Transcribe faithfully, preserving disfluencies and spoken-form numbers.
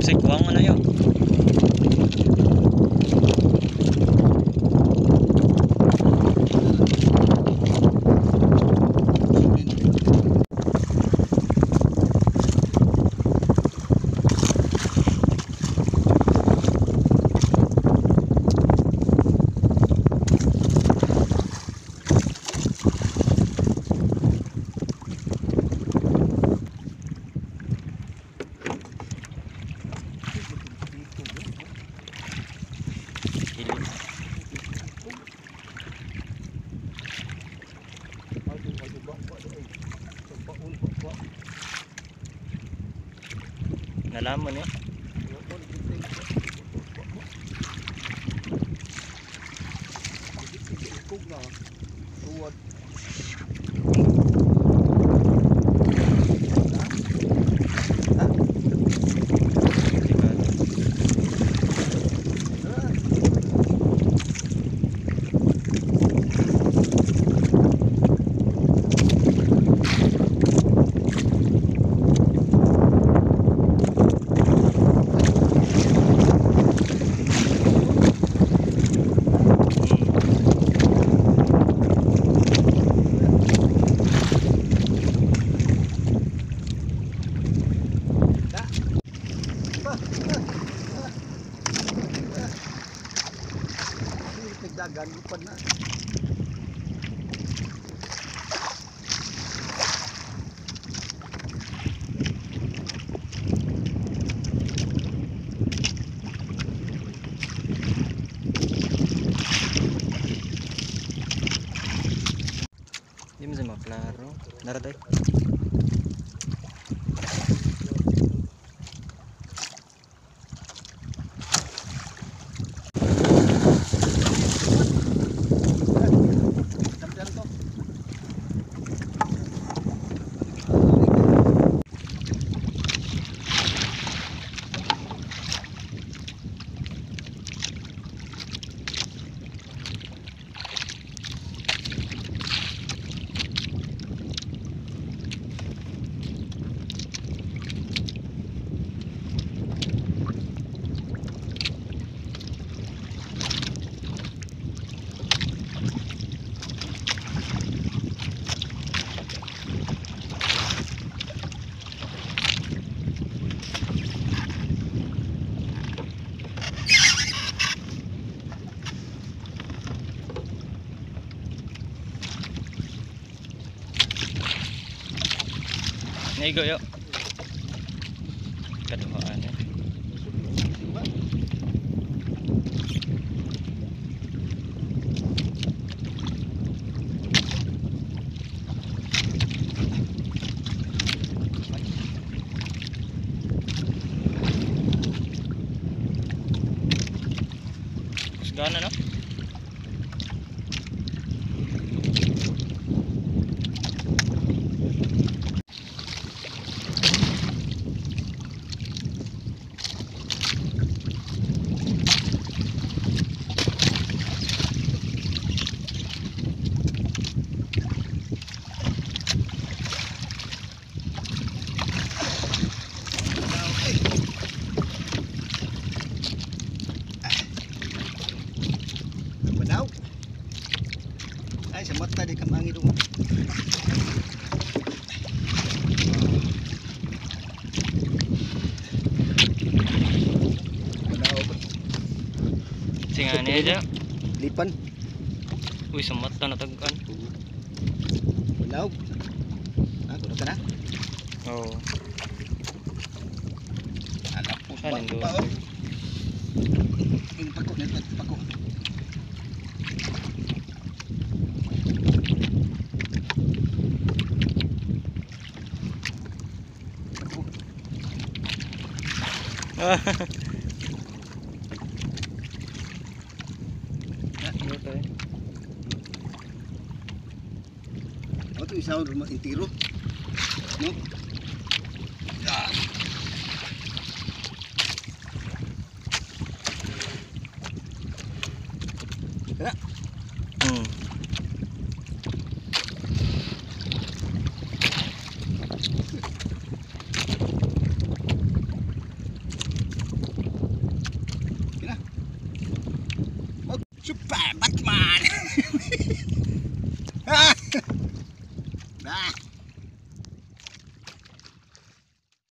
Usay kuwang mo na yun. Nalaman ya. Dagan lupad na. Hindi mo siya maklaro. Naraday. Naigo yuk. Keduaan ya. Segana no? Ay, sa mata di kamangi dong. Singane aja. Lipan. Uy, sa mata natagan. Balaw. Ah, kuno ka na? Oo. Anak po Saan yung pa. Yung pako nito, pako. Ah. Ito eh. Ito isa rumah intiro. No? Ya. Hmm.